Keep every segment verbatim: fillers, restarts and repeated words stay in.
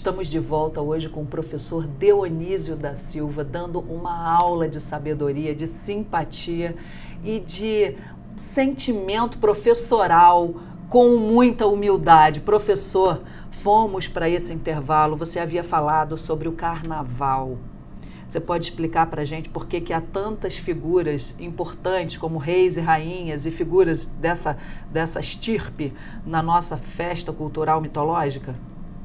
Estamos de volta hoje com o professor Deonísio da Silva, dando uma aula de sabedoria, de simpatia e de sentimento professoral com muita humildade. Professor, fomos para esse intervalo, você havia falado sobre o carnaval. Você pode explicar para a gente por que que há tantas figuras importantes como reis e rainhas e figuras dessa, dessa estirpe na nossa festa cultural mitológica?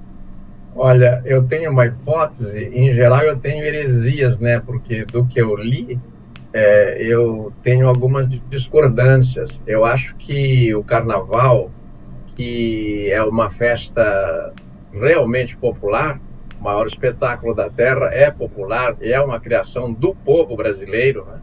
Olha, eu tenho uma hipótese, em geral eu tenho heresias, né? Porque do que eu li, é, eu tenho algumas discordâncias. Eu acho que o carnaval, que é uma festa realmente popular, o maior espetáculo da Terra, é popular, é uma criação do povo brasileiro, né?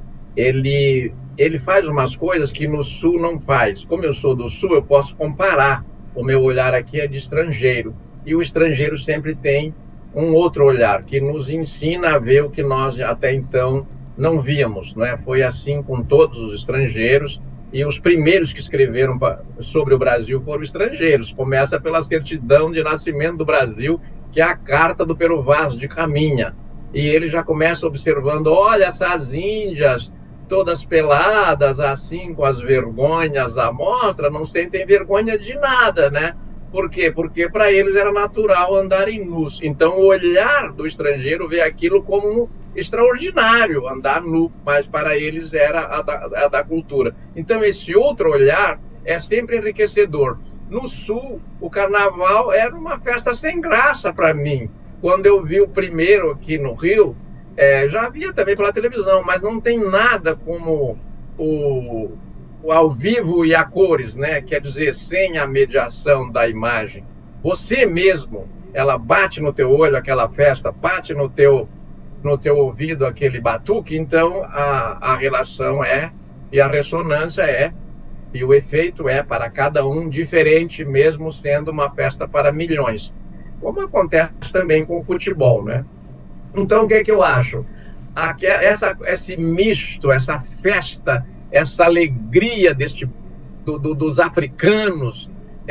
Ele, ele faz umas coisas que no Sul não faz. Como eu sou do Sul, eu posso comparar. O meu olhar aqui é de estrangeiro. E o estrangeiro sempre tem um outro olhar, que nos ensina a ver o que nós até então não víamos, né? Foi assim com todos os estrangeiros, e os primeiros que escreveram sobre o Brasil foram estrangeiros. Começa pela certidão de nascimento do Brasil, que é a carta do Pero Vaz de Caminha. E ele já começa observando, olha essas índias, todas peladas, assim, com as vergonhas à mostra, não sentem vergonha de nada, né? Por quê? Porque para eles era natural andarem nus. Então o olhar do estrangeiro vê aquilo como extraordinário, andar nu, mas para eles era a da, a da cultura. Então esse outro olhar é sempre enriquecedor. No Sul, o carnaval era uma festa sem graça para mim. Quando eu vi o primeiro aqui no Rio, é, já via também pela televisão, mas não tem nada como o... ao vivo e a cores, né? Quer dizer, sem a mediação da imagem. Você mesmo, ela bate no teu olho, aquela festa, bate no teu, no teu ouvido aquele batuque, então a, a relação é, e a ressonância é, e o efeito é para cada um diferente, mesmo sendo uma festa para milhões. Como acontece também com o futebol, né? Então, o que é que eu acho? Aqui, essa, esse misto, essa festa, essa alegria deste, do, do, dos africanos,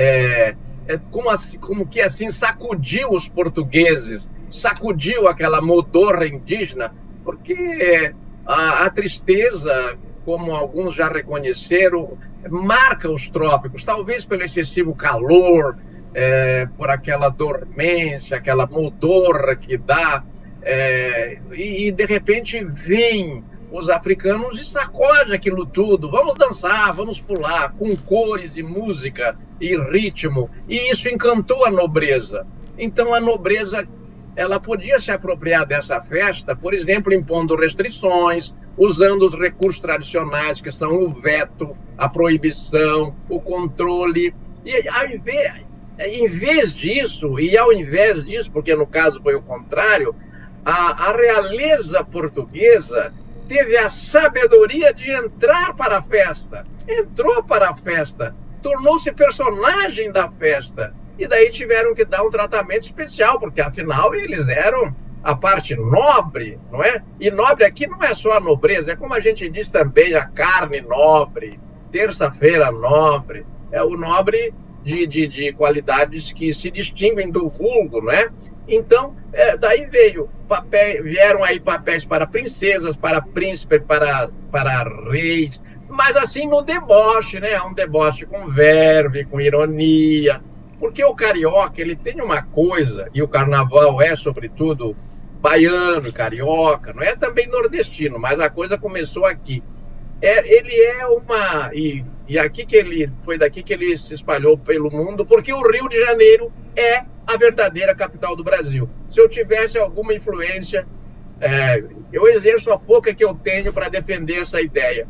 é, é como, assim, como que assim sacudiu os portugueses, sacudiu aquela modorra indígena, porque a, a tristeza, como alguns já reconheceram, marca os trópicos, talvez pelo excessivo calor, é, por aquela dormência, aquela modorra que dá, é, e, e de repente vem os africanos e sacode aquilo tudo, vamos dançar, vamos pular, com cores e música e ritmo, e isso encantou a nobreza. Então a nobreza, ela podia se apropriar dessa festa, por exemplo, impondo restrições, usando os recursos tradicionais, que são o veto, a proibição, o controle, e ao invés, em vez disso, e ao invés disso, porque no caso foi o contrário, a, a realeza portuguesa teve a sabedoria de entrar para a festa, entrou para a festa, tornou-se personagem da festa, e daí tiveram que dar um tratamento especial, porque afinal eles eram a parte nobre, não é? E nobre aqui não é só a nobreza, é como a gente diz também, a carne nobre, terça-feira nobre, é o nobre de, de, de qualidades que se distinguem do vulgo, não é? Então, é, daí veio, papel, vieram aí papéis para princesas, para príncipes, para, para reis, mas assim no deboche, né? Um deboche com verve, com ironia, porque o carioca, ele tem uma coisa, e o carnaval é, sobretudo, baiano e carioca, não é também nordestino, mas a coisa começou aqui. É, ele é uma... E, e aqui que ele, foi daqui que ele se espalhou pelo mundo, porque o Rio de Janeiro é a verdadeira capital do Brasil. Se eu tivesse alguma influência, é, eu exerço a pouca que eu tenho para defender essa ideia.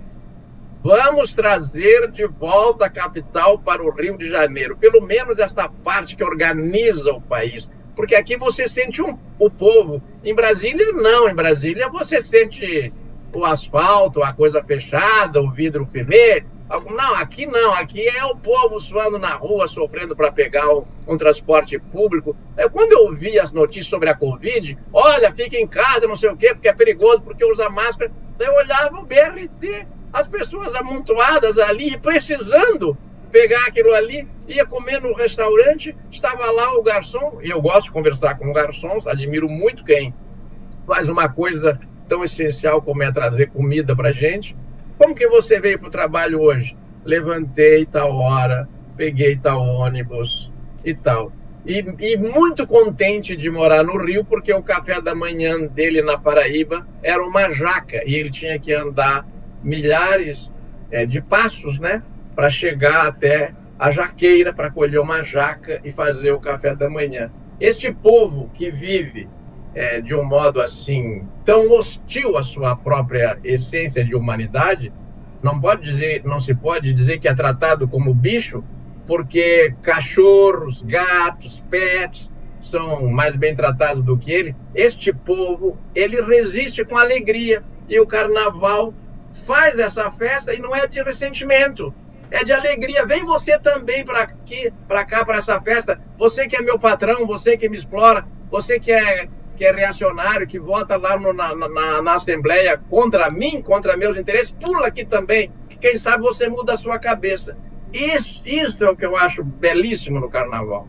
Vamos trazer de volta a capital para o Rio de Janeiro, pelo menos esta parte que organiza o país, porque aqui você sente um, o povo. Em Brasília, não. Em Brasília, você sente o asfalto, a coisa fechada, o vidro fumê. Não, aqui não. Aqui é o povo suando na rua, sofrendo para pegar um, um transporte público. É, quando eu vi as notícias sobre a Covid, olha, fica em casa, não sei o quê, porque é perigoso, porque usa máscara. Eu olhava o B R T, as pessoas amontoadas ali, precisando pegar aquilo ali, ia comer no restaurante, estava lá o garçom, e eu gosto de conversar com garçons, admiro muito quem faz uma coisa tão essencial como é trazer comida para gente. Como que você veio para o trabalho hoje? Levantei tal hora, peguei tal ônibus e tal. E, e muito contente de morar no Rio, porque o café da manhã dele na Paraíba era uma jaca, e ele tinha que andar milhares é, de passos, né, para chegar até a jaqueira, para colher uma jaca e fazer o café da manhã. Este povo que vive é, de um modo assim, tão hostil à sua própria essência de humanidade, não pode dizer, não se pode dizer que é tratado como bicho, porque cachorros, gatos, pets são mais bem tratados do que ele. Este povo, ele resiste com alegria, e o carnaval faz essa festa, e não é de ressentimento, é de alegria. Vem você também para aqui, para cá, para essa festa, você que é meu patrão, você que me explora, você que é, que é reacionário, que vota lá no, na, na, na Assembleia contra mim, contra meus interesses, pula aqui também, que quem sabe você muda a sua cabeça. Isso, isso é o que eu acho belíssimo no carnaval.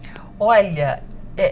Olha, é,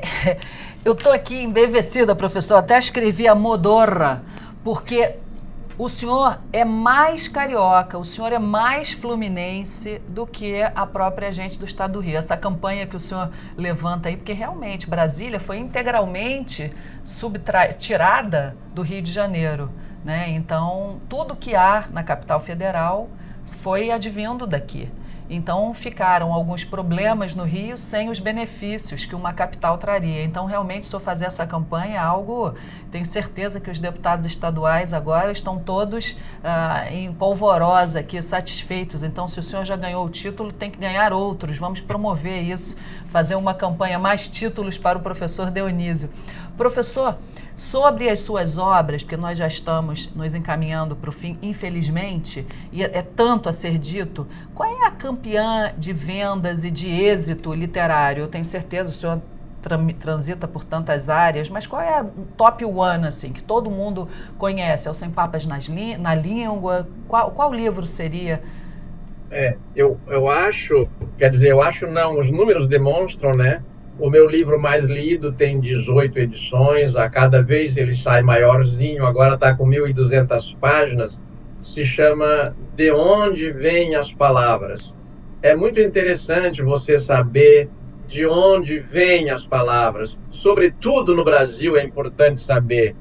eu estou aqui embevecida, professor, até escrevi a modorra, porque o senhor é mais carioca, o senhor é mais fluminense do que a própria gente do estado do Rio. Essa campanha que o senhor levanta aí, porque realmente Brasília foi integralmente subtra- tirada do Rio de Janeiro, né? Então, tudo que há na capital federal foi advindo daqui. Então, ficaram alguns problemas no Rio sem os benefícios que uma capital traria. Então, realmente, se eu fazer essa campanha, é algo... Tenho certeza que os deputados estaduais agora estão todos ah, em polvorosa aqui, satisfeitos. Então, se o senhor já ganhou o título, tem que ganhar outros. Vamos promover isso, fazer uma campanha, mais títulos para o professor Deonísio. Professor, sobre as suas obras, porque nós já estamos nos encaminhando para o fim, infelizmente, e é tanto a ser dito, qual é a campeã de vendas e de êxito literário? Eu tenho certeza, o senhor transita por tantas áreas, mas qual é a top one, assim, que todo mundo conhece? É o Sem Papas nas li- na Língua? Qual, qual livro seria? É, eu, eu acho, quer dizer, eu acho não, os números demonstram, né? O meu livro mais lido tem dezoito edições, a cada vez ele sai maiorzinho, agora está com mil e duzentas páginas, se chama De Onde Vêm as Palavras. É muito interessante você saber de onde vêm as palavras, sobretudo no Brasil é importante saber,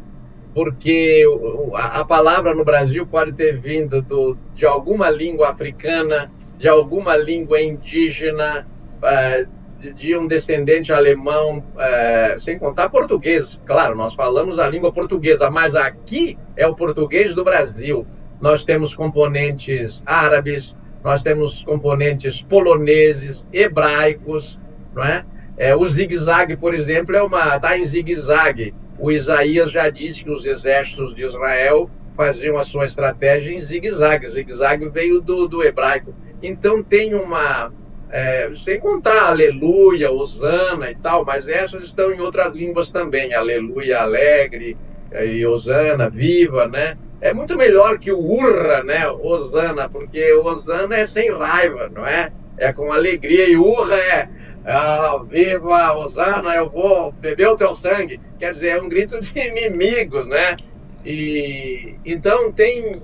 porque a palavra no Brasil pode ter vindo do, de alguma língua africana, de alguma língua indígena, uh, de um descendente alemão, é, sem contar português. Claro, nós falamos a língua portuguesa, mas aqui é o português do Brasil. Nós temos componentes árabes, nós temos componentes poloneses, hebraicos, não é? É, o zigue-zague, por exemplo, é uma, está em zigue-zague. O Isaías já disse que os exércitos de Israel faziam a sua estratégia em zigue-zague. Zigue-zague veio do, do hebraico. Então tem uma... É, sem contar aleluia, hosana e tal, mas essas estão em outras línguas também, aleluia, alegre, e hosana, viva, né? É muito melhor que o urra, né, hosana, porque hosana é sem raiva, não é? É com alegria, e urra é ah, viva, hosana, eu vou beber o teu sangue, quer dizer, é um grito de inimigos, né? E então tem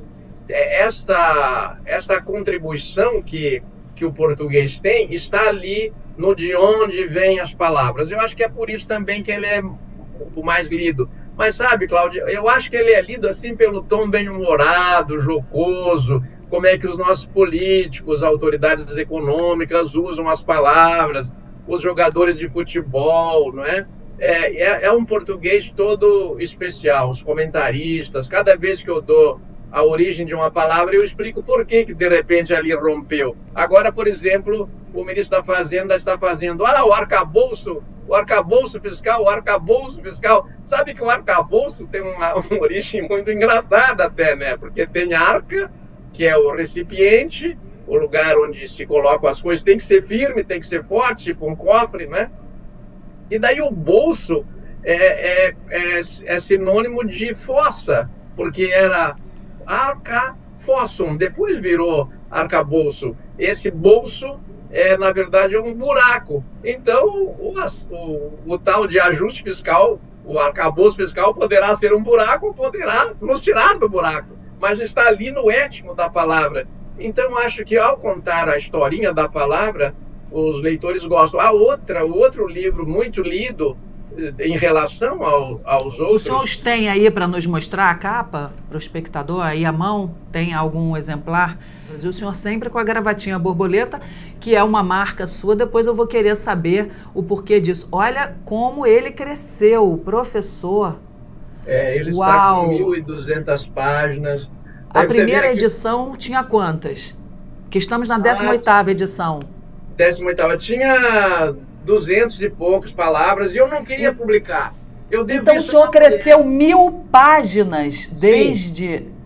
esta, esta contribuição que que o português tem, está ali no de onde vêm as palavras. Eu acho que é por isso também que ele é o mais lido. Mas sabe, Cláudia, eu acho que ele é lido assim pelo tom bem-humorado, jocoso, como é que os nossos políticos, autoridades econômicas usam as palavras, os jogadores de futebol, não é? É, é, é um português todo especial, os comentaristas, cada vez que eu dou a origem de uma palavra, eu explico por que que de repente ali rompeu. Agora, por exemplo, o ministro da Fazenda está fazendo, ah, o arcabouço, o arcabouço fiscal, o arcabouço fiscal. Sabe que o arcabouço tem uma, uma origem muito engraçada até, né? Porque tem arca, que é o recipiente, o lugar onde se colocam as coisas, tem que ser firme, tem que ser forte, tipo um cofre, né? E daí o bolso é, é, é, é sinônimo de fossa, porque era arca fossum, depois virou arcabouço. Esse bolso é, na verdade, é um buraco. Então, o, o, o tal de ajuste fiscal, o arcabouço fiscal poderá ser um buraco ou poderá nos tirar do buraco, mas está ali no étimo da palavra. Então, acho que ao contar a historinha da palavra, os leitores gostam. A outra, o outro livro muito lido em relação ao, aos outros... Os senhores têm aí para nos mostrar a capa para o espectador, aí à mão? Tem algum exemplar? E o senhor sempre com a gravatinha borboleta, que é uma marca sua, depois eu vou querer saber o porquê disso. Olha como ele cresceu, o professor. É, ele Uau. Está com mil e duzentas páginas. A primeira edição tinha quantas? Que estamos na décima oitava edição. décima oitava. Tinha duzentos e poucas palavras e eu não queria publicar. Eu devo então o senhor cresceu mil páginas desde... Sim.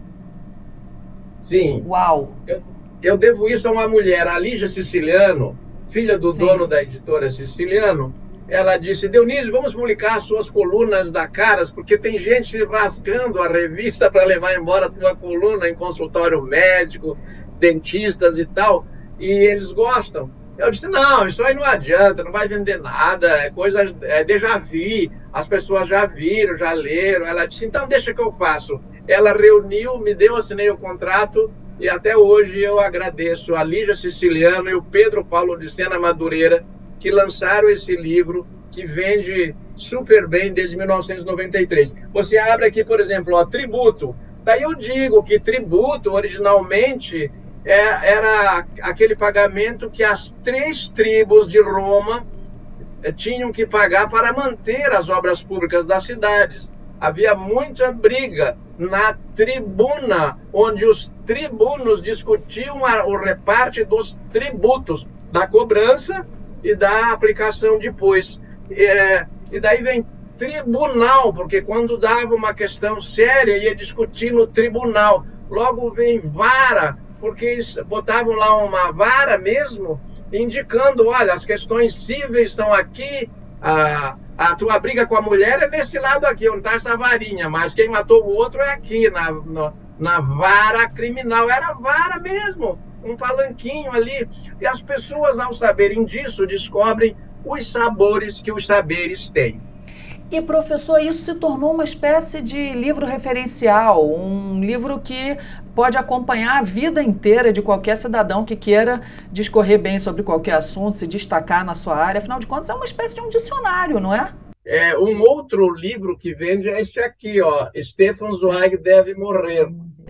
Sim. Uau! Eu, eu devo isso a uma mulher, a Lígia Siciliano, filha do Sim. dono da editora Siciliano. Ela disse, Dionísio, vamos publicar as suas colunas da Caras, porque tem gente rasgando a revista para levar embora a tua coluna em consultório médico, dentistas e tal, e eles gostam. Eu disse, não, isso aí não adianta, não vai vender nada, é coisa, é déjà vu, as pessoas já viram, já leram. Ela disse, então deixa que eu faço. Ela reuniu, me deu, assinei o contrato, e até hoje eu agradeço a Lígia Siciliano e o Pedro Paulo de Sena Madureira, que lançaram esse livro, que vende super bem desde mil novecentos e noventa e três. Você abre aqui, por exemplo, ó, tributo. Daí eu digo que tributo, originalmente, é, era aquele pagamento que as três tribos de Roma é, tinham que pagar para manter as obras públicas das cidades. Havia muita briga na tribuna, onde os tribunos discutiam a, o reparte dos tributos, da cobrança e da aplicação depois. É, e daí vem tribunal, porque quando dava uma questão séria, ia discutir no tribunal. Logo vem vara, porque eles botavam lá uma vara mesmo, indicando, olha, as questões cíveis estão aqui, a, a tua briga com a mulher é nesse lado aqui, onde está essa varinha, mas quem matou o outro é aqui, na, na, na vara criminal. Era vara mesmo, um palanquinho ali. E as pessoas, ao saberem disso, descobrem os sabores que os saberes têm. E, professor, isso se tornou uma espécie de livro referencial, um livro que pode acompanhar a vida inteira de qualquer cidadão que queira discorrer bem sobre qualquer assunto, se destacar na sua área. Afinal de contas, é uma espécie de um dicionário, não é? É, um outro livro que vende é este aqui, ó, Stefan Zweig Deve Morrer.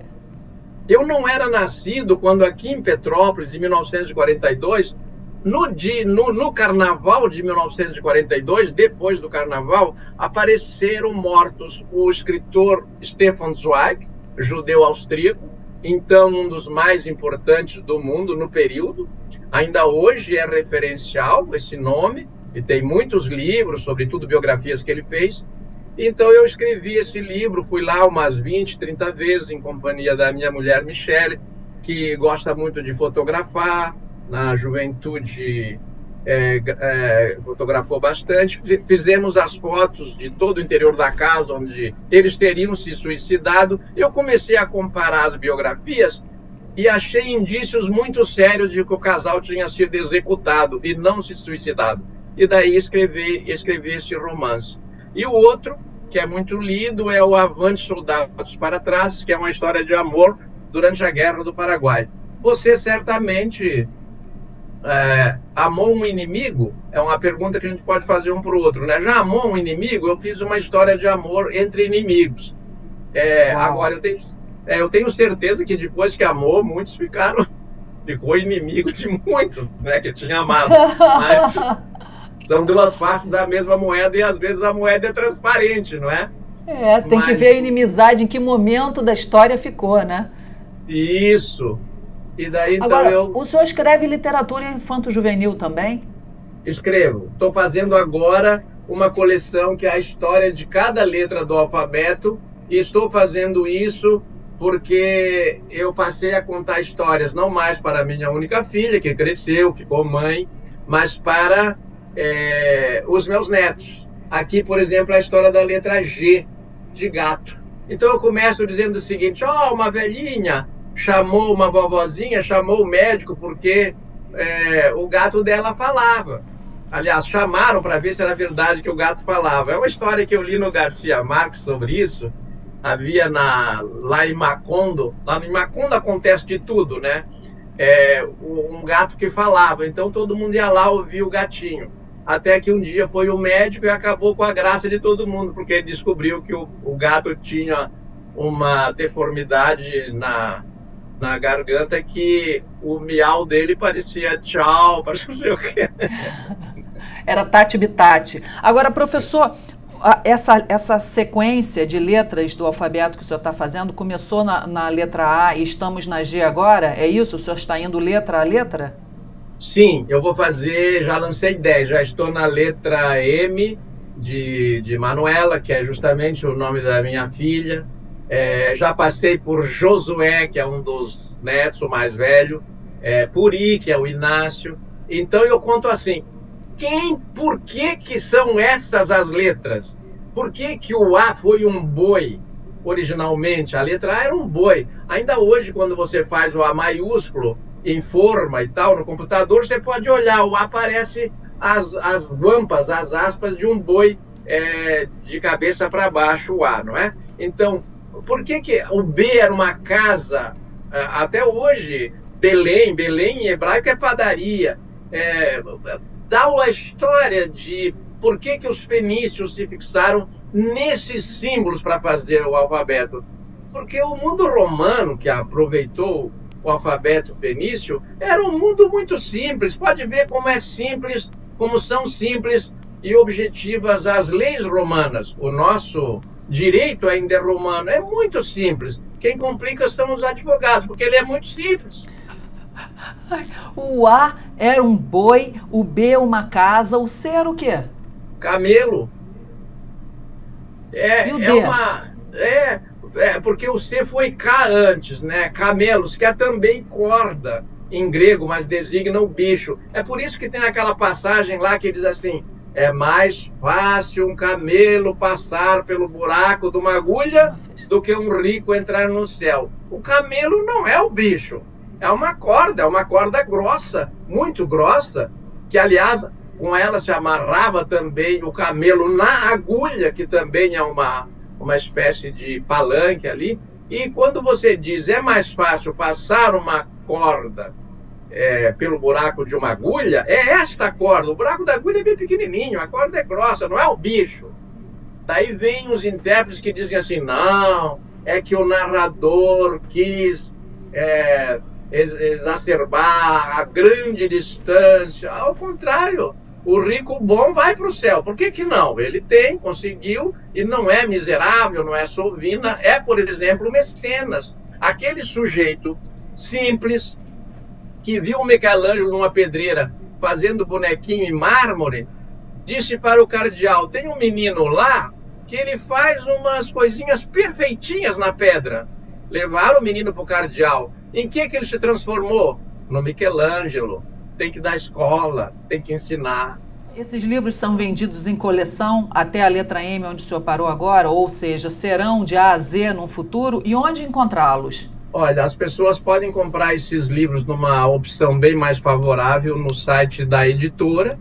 Eu não era nascido quando aqui em Petrópolis, em mil novecentos e quarenta e dois, no, dia, no, no carnaval de mil novecentos e quarenta e dois, depois do carnaval, apareceram mortos o escritor Stefan Zweig, judeu austríaco, então um dos mais importantes do mundo no período. Ainda hoje é referencial esse nome, e tem muitos livros, sobretudo biografias que ele fez. Então eu escrevi esse livro, fui lá umas vinte, trinta vezes em companhia da minha mulher Michele, que gosta muito de fotografar. Na juventude é, é, fotografou bastante. Fizemos as fotos de todo o interior da casa onde eles teriam se suicidado. Eu comecei a comparar as biografias e achei indícios muito sérios de que o casal tinha sido executado e não se suicidado. E daí escrevi, escrevi esse romance. E o outro, que é muito lido, é o Avante Soldados para Trás, que é uma história de amor durante a Guerra do Paraguai. Você certamente é, amou um inimigo? É uma pergunta que a gente pode fazer um para o outro, né? Já amou um inimigo? Eu fiz uma história de amor entre inimigos. É, agora, eu tenho, é, eu tenho certeza que depois que amou, muitos ficaram... Ficou inimigo de muitos, né? Que tinha amado. Mas... são duas faces da mesma moeda e às vezes a moeda é transparente, não é? É, tem Mas... que ver a inimizade, em que momento da história ficou, né? Isso. E daí então Agora, eu... o senhor escreve literatura infanto-juvenil também? Escrevo. Estou fazendo agora uma coleção que é a história de cada letra do alfabeto, e estou fazendo isso porque eu passei a contar histórias não mais para a minha única filha, que cresceu, ficou mãe, mas para... É, os meus netos. Aqui, por exemplo, a história da letra G, de gato. Então eu começo dizendo o seguinte, ó, oh, uma velhinha chamou uma vovozinha, chamou o médico porque é, o gato dela falava. Aliás, chamaram para ver se era verdade que o gato falava. É uma história que eu li no Garcia Marques sobre isso. Havia na, lá em Macondo, lá em Macondo acontece de tudo, né? É, um gato que falava, então todo mundo ia lá ouvir o gatinho. Até que um dia foi o médico e acabou com a graça de todo mundo, porque ele descobriu que o, o gato tinha uma deformidade na, na garganta, que o miau dele parecia tchau, parecia não sei o quê. Era Tati Bitati. Agora, professor, essa, essa sequência de letras do alfabeto que o senhor está fazendo começou na, na letra A e estamos na G agora? É isso? O senhor está indo letra a letra? Sim, eu vou fazer, já lancei dez, já estou na letra M de, de Manuela, que é justamente o nome da minha filha. É, já passei por Josué, que é um dos netos, o mais velho, é, Puri, que é o Inácio. Então eu conto assim, quem, por que que são essas as letras? Por que que o A foi um boi originalmente? A letra A era um boi. Ainda hoje, quando você faz o A maiúsculo, em forma e tal, no computador, você pode olhar, o A aparece as, as guampas, as aspas de um boi é, de cabeça para baixo, o A, não é? Então, por que que o B era uma casa? Até hoje, Belém, Belém em hebraico é padaria. É, dá a história de por que que os fenícios se fixaram nesses símbolos para fazer o alfabeto. Porque o mundo romano, que aproveitou o alfabeto fenício, era um mundo muito simples. Pode ver como é simples, como são simples e objetivas as leis romanas. O nosso direito ainda é romano, é muito simples. Quem complica são os advogados, porque ele é muito simples. O A era um boi, o B uma casa, o C era o quê? Camelo. É, e o é D? uma... É, é, porque o C foi cá antes, né? Camelos, que é também corda em grego, mas designa o bicho. É por isso que tem aquela passagem lá que diz assim, é mais fácil um camelo passar pelo buraco de uma agulha do que um rico entrar no céu. O camelo não é o bicho, é uma corda, é uma corda grossa, muito grossa, que aliás, com ela se amarrava também o camelo na agulha, que também é uma, uma espécie de palanque ali. E quando você diz é mais fácil passar uma corda É, pelo buraco de uma agulha, é esta corda. O buraco da agulha é bem pequenininho, a corda é grossa, não é o bicho. Daí vem os intérpretes que dizem assim, não, é que o narrador quis é, ex exacerbar a grande distância. Ao contrário, o rico bom vai para o céu. Por que que não? Ele tem, conseguiu, e não é miserável, não é sovina, é, por exemplo, mecenas. Aquele sujeito simples, que viu o Michelangelo numa pedreira fazendo bonequinho em mármore, disse para o cardeal, tem um menino lá que ele faz umas coisinhas perfeitinhas na pedra. Levaram o menino para o cardeal. Em que que ele se transformou? No Michelangelo. Tem que dar escola, tem que ensinar. Esses livros são vendidos em coleção até a letra M, onde o senhor parou agora? Ou seja, serão de A a Z no futuro? E onde encontrá-los? Olha, as pessoas podem comprar esses livros numa opção bem mais favorável no site da editora,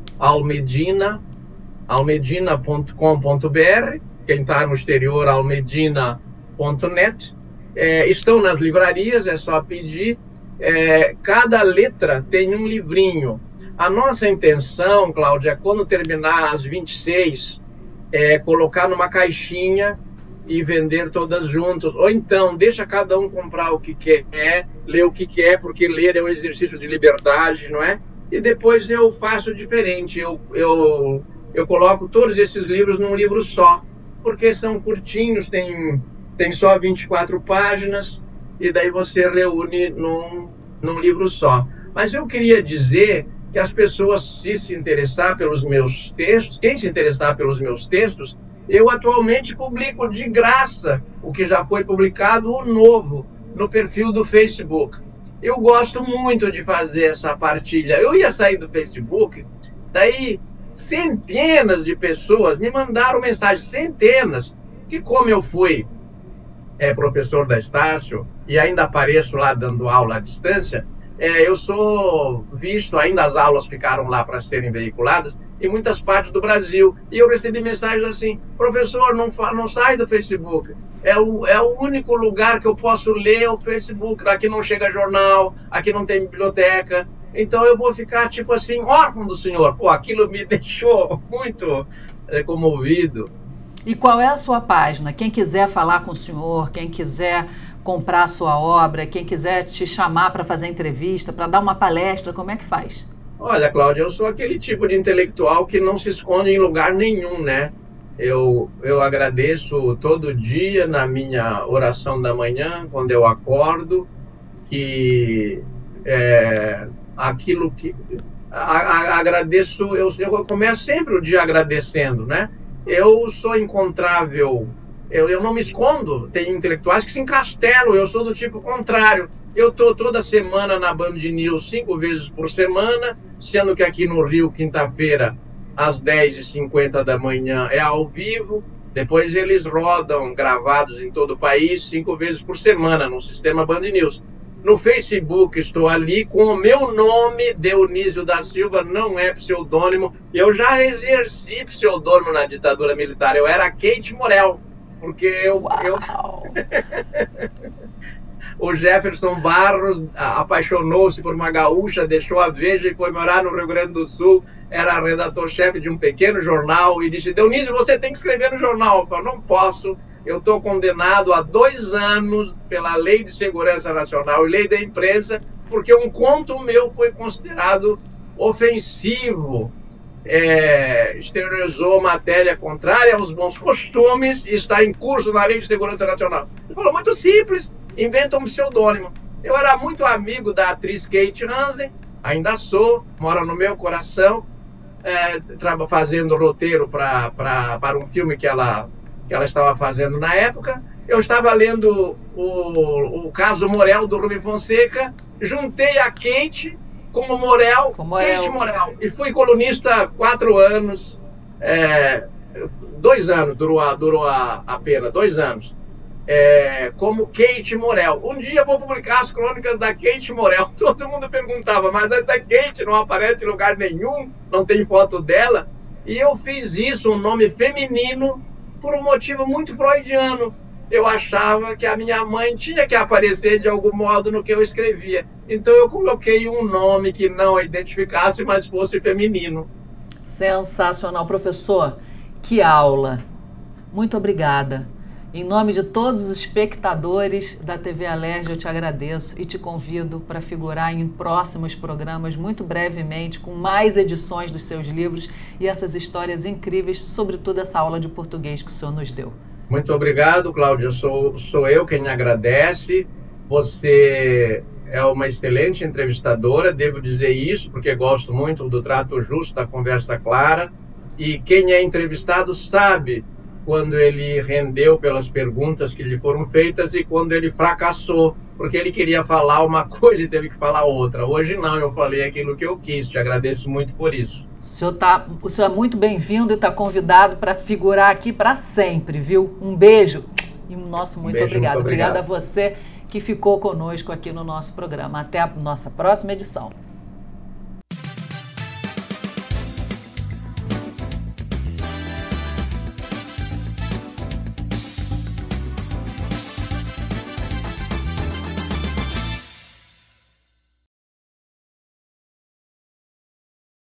Almedina, almedina ponto com ponto br, quem está no exterior, almedina ponto net. É, estão nas livrarias, é só pedir. É, cada letra tem um livrinho. A nossa intenção, Cláudia, é quando terminar as vinte e seis, é colocar numa caixinha e vender todas juntas, ou então deixa cada um comprar o que quer, ler o que quer, porque ler é um exercício de liberdade, não é? E depois eu faço diferente, eu, eu, eu coloco todos esses livros num livro só, porque são curtinhos, tem, tem só vinte e quatro páginas, e daí você reúne num, num livro só. Mas eu queria dizer que as pessoas, se se interessar pelos meus textos, quem se interessar pelos meus textos, eu atualmente publico de graça o que já foi publicado, o novo, no perfil do Facebook. Eu gosto muito de fazer essa partilha. Eu ia sair do Facebook, daí centenas de pessoas me mandaram mensagem, centenas, que como eu fui é professor da Estácio e ainda apareço lá dando aula à distância, é, eu sou visto, ainda as aulas ficaram lá para serem veiculadas em muitas partes do Brasil. E eu recebi mensagens assim: professor, não, não sai do Facebook. É o, é o único lugar que eu posso ler o Facebook. Aqui não chega jornal, aqui não tem biblioteca. Então eu vou ficar, tipo assim, órfão do senhor. Pô, aquilo me deixou muito é, comovido. E qual é a sua página? Quem quiser falar com o senhor, quem quiser comprar a sua obra, quem quiser te chamar para fazer entrevista, para dar uma palestra, como é que faz? Olha, Cláudia, eu sou aquele tipo de intelectual que não se esconde em lugar nenhum, né? Eu, eu agradeço todo dia na minha oração da manhã, quando eu acordo, que é, aquilo que... A, a, agradeço, eu, eu começo sempre o dia agradecendo, né? Eu sou encontrável, eu, eu não me escondo. Tem intelectuais que se encastelam, eu sou do tipo contrário. Eu estou toda semana na Band News, cinco vezes por semana, sendo que aqui no Rio, quinta-feira, às dez e cinquenta da manhã, é ao vivo. Depois eles rodam, gravados em todo o país, cinco vezes por semana, no sistema Band News. No Facebook estou ali com o meu nome, Deonísio da Silva, não é pseudônimo. Eu já exerci pseudônimo na ditadura militar, eu era Kate Morel, porque eu... eu... O Jefferson Barros apaixonou-se por uma gaúcha, deixou a Veja e foi morar no Rio Grande do Sul, era redator-chefe de um pequeno jornal e disse: Deonísio, você tem que escrever no jornal. Eu não posso. Eu estou condenado a dois anos pela Lei de Segurança Nacional e Lei da Imprensa, porque um conto meu foi considerado ofensivo, é, exteriorizou matéria contrária aos bons costumes e está em curso na Lei de Segurança Nacional. Ele falou: muito simples, inventa um pseudônimo. Eu era muito amigo da atriz Kate Hansen, ainda sou, mora no meu coração, é, fazendo roteiro pra, pra, para um filme que ela... que ela estava fazendo na época. Eu estava lendo o, o caso Morel, do Rubem Fonseca, juntei a Kate com o Morel, com Morel. Kate Morel, e fui colunista quatro anos, é, dois anos durou a, durou a, a pena, dois anos, é, como Kate Morel. Um dia eu vou publicar as crônicas da Kate Morel. Todo mundo perguntava, mas essa Kate não aparece em lugar nenhum, não tem foto dela. E eu fiz isso, um nome feminino, por um motivo muito freudiano. Eu achava que a minha mãe tinha que aparecer de algum modo no que eu escrevia. Então eu coloquei um nome que não a identificasse, mas fosse feminino. Sensacional, professor. Que aula. Muito obrigada. Em nome de todos os espectadores da T V Alerj, eu te agradeço e te convido para figurar em próximos programas, muito brevemente, com mais edições dos seus livros e essas histórias incríveis, sobretudo essa aula de português que o senhor nos deu. Muito obrigado, Cláudia. Sou, sou eu quem agradece. Você é uma excelente entrevistadora, devo dizer isso, porque gosto muito do trato justo, da conversa clara. E quem é entrevistado sabe quando ele rendeu pelas perguntas que lhe foram feitas e quando ele fracassou, porque ele queria falar uma coisa e teve que falar outra. Hoje não, eu falei aquilo que eu quis. Te agradeço muito por isso. O senhor, tá, o senhor é muito bem-vindo e está convidado para figurar aqui para sempre, viu? Um beijo e um nosso muito, um beijo, obrigado. muito obrigado. Obrigada a você que ficou conosco aqui no nosso programa. Até a nossa próxima edição.